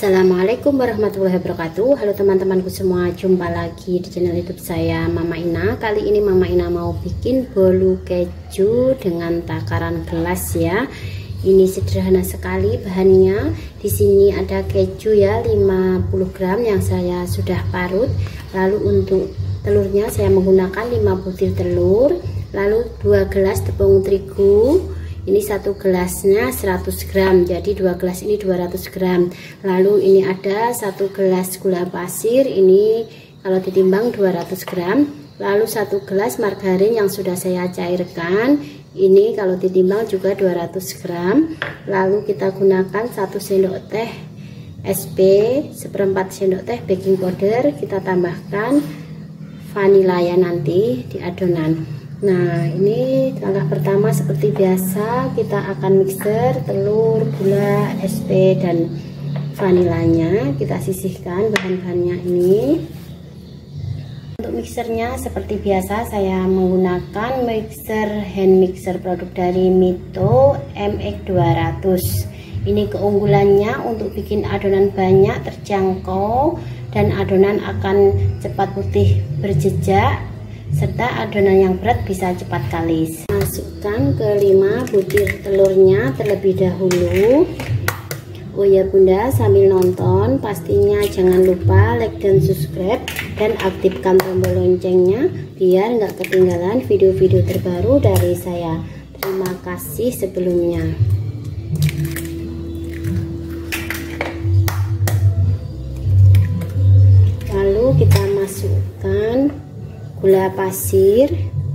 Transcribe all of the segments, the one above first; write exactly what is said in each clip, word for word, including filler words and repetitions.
Assalamualaikum warahmatullahi wabarakatuh. Halo teman-temanku semua, jumpa lagi di channel YouTube saya Mama Ina. Kali ini Mama Ina mau bikin bolu keju dengan takaran gelas ya. Ini sederhana sekali bahannya. Di sini ada keju ya lima puluh gram yang saya sudah parut. Lalu untuk telurnya saya menggunakan lima butir telur. Lalu dua gelas tepung terigu. Ini satu gelasnya seratus gram, jadi dua gelas ini dua ratus gram. Lalu ini ada satu gelas gula pasir, ini kalau ditimbang dua ratus gram. Lalu satu gelas margarin yang sudah saya cairkan, ini kalau ditimbang juga dua ratus gram. Lalu kita gunakan satu sendok teh S P, seperempat sendok teh baking powder. Kita tambahkan vanila ya nanti di adonan. Nah, ini langkah pertama seperti biasa kita akan mixer telur, gula, S P dan vanilanya. Kita sisihkan bahan-bahannya ini. Untuk mixernya seperti biasa saya menggunakan mixer hand mixer produk dari Mito M X dua ratus. Ini keunggulannya untuk bikin adonan banyak terjangkau dan adonan akan cepat putih berjejak, serta adonan yang berat bisa cepat kalis. Masukkan ke lima butir telurnya terlebih dahulu. Oh ya bunda, sambil nonton pastinya jangan lupa like dan subscribe dan aktifkan tombol loncengnya biar nggak ketinggalan video-video terbaru dari saya. Terima kasih sebelumnya. Lalu kita masukkan gula pasir,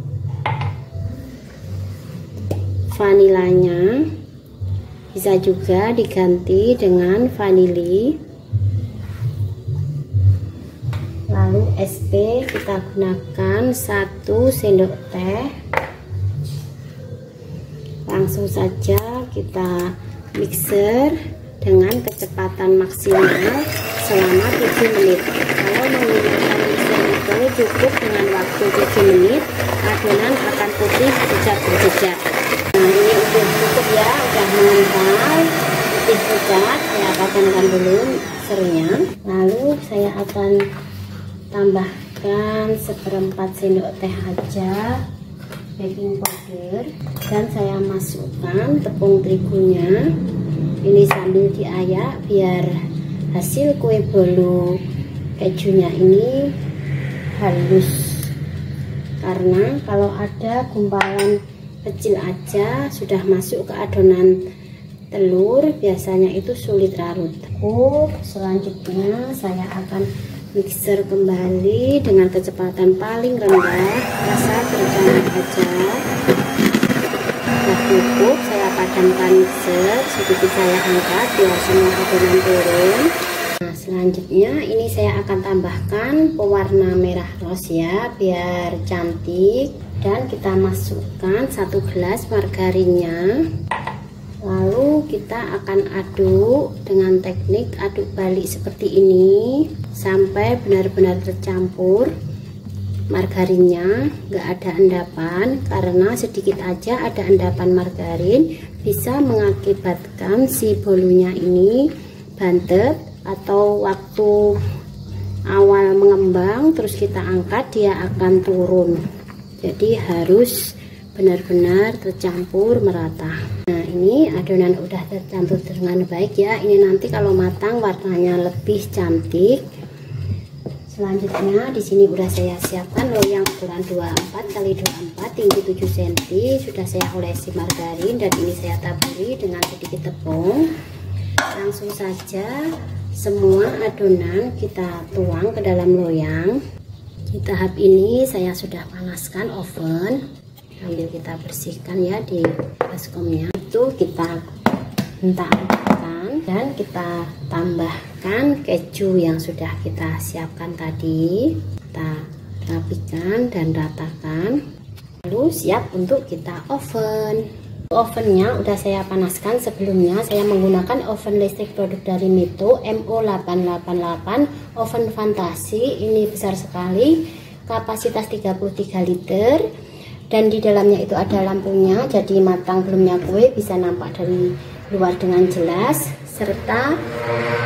vanilanya bisa juga diganti dengan vanili. Lalu S P kita gunakan satu sendok teh. Langsung saja kita mixer dengan kecepatan maksimal selama tujuh menit. Kalau menggunakan mixer itu cukup dengan waktu tujuh menit, adonan akan putih jejak berjejak. Nah, ini udah cukup ya, udah mengental putih jejak. Saya padamkan dulu mixernya. Lalu saya akan tambahkan seperempat sendok teh aja baking powder dan saya masukkan tepung terigunya. Ini sambil diayak biar hasil kue bolu kejunya ini halus, karena kalau ada gumpalan kecil aja sudah masuk ke adonan telur biasanya itu sulit larut. Oh, selanjutnya saya akan mixer kembali dengan kecepatan paling rendah, rasa terjangan aja. Sudah cukup, saya padamkan mixer, sedikit saya angkat biar semua adonan turun. Nah, selanjutnya ini saya akan tambahkan pewarna merah rose ya biar cantik, dan kita masukkan satu gelas margarinnya. Lalu kita akan aduk dengan teknik aduk balik seperti ini sampai benar-benar tercampur margarinnya, nggak ada endapan, karena sedikit aja ada endapan margarin bisa mengakibatkan si bolunya ini bantet, atau waktu awal mengembang terus kita angkat dia akan turun. Jadi harus benar-benar tercampur merata. Nah, ini adonan udah tercampur dengan baik ya. Ini nanti kalau matang warnanya lebih cantik. Selanjutnya di sini udah saya siapkan loyang ukuran dua puluh empat kali dua puluh empat tinggi tujuh sentimeter. Sudah saya olesi margarin dan ini saya taburi dengan sedikit tepung. Langsung saja semua adonan kita tuang ke dalam loyang. Di tahap ini saya sudah panaskan oven. Sambil kita bersihkan ya di baskomnya. Itu kita hentak-hentakkan dan kita tambahkan keju yang sudah kita siapkan tadi. Kita rapikan dan ratakan. Lalu siap untuk kita oven. Ovennya udah saya panaskan sebelumnya. Saya menggunakan oven listrik produk dari Mito M O delapan delapan delapan, oven fantasi. Ini besar sekali, kapasitas tiga puluh tiga liter. Dan di dalamnya itu ada lampunya, jadi matang belumnya kue bisa nampak dari luar dengan jelas, serta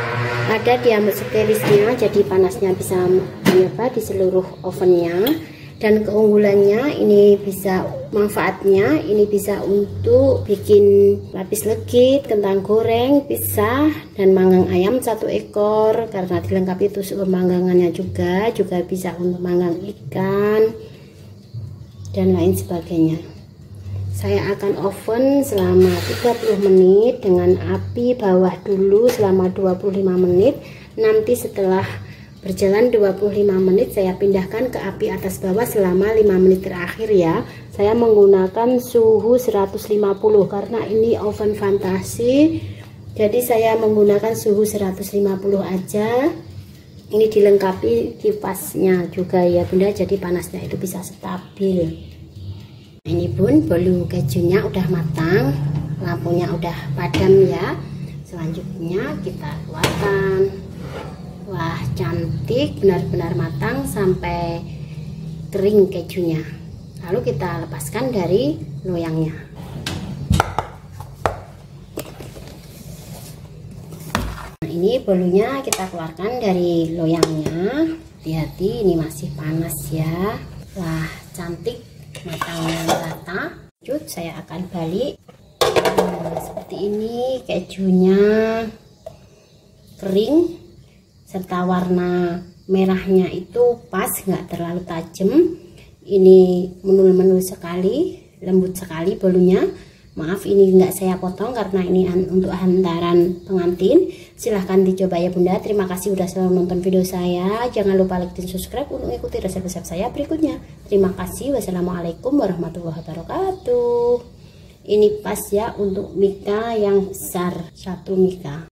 ada diamond sterilisnya, jadi panasnya bisa menyebar di seluruh ovennya. Dan keunggulannya ini bisa, manfaatnya ini bisa untuk bikin lapis legit, kentang goreng, pisah, dan manggang ayam satu ekor karena dilengkapi tusuk pemanggangannya juga, juga bisa untuk manggang ikan dan lain sebagainya. Saya akan oven selama tiga puluh menit dengan api bawah dulu selama dua puluh lima menit. Nanti setelah berjalan dua puluh lima menit saya pindahkan ke api atas bawah selama lima menit terakhir ya. Saya menggunakan suhu seratus lima puluh karena ini oven fantasi. Jadi saya menggunakan suhu seratus lima puluh aja. Ini dilengkapi kipasnya juga ya Bunda, jadi panasnya itu bisa stabil. Ini Bun, bolu kejunya udah matang, lampunya udah padam ya. Selanjutnya kita keluarkan. Wah, cantik, benar-benar matang sampai kering kejunya. Lalu kita lepaskan dari loyangnya. Nah, ini bolunya kita keluarkan dari loyangnya. Hati-hati, ini masih panas ya. Wah, cantik, matangnya rata. Lanjut, saya akan balik. Nah, seperti ini kejunya kering, serta warna merahnya itu pas, nggak terlalu tajam. Ini menul-menul sekali, lembut sekali bolunya. Maaf ini nggak saya potong karena ini untuk hantaran pengantin. Silahkan dicoba ya Bunda. Terima kasih udah selalu nonton video saya. Jangan lupa like dan subscribe untuk ikuti resep-resep saya berikutnya. Terima kasih. Wassalamualaikum warahmatullahi wabarakatuh. Ini pas ya untuk mika yang besar, satu mika.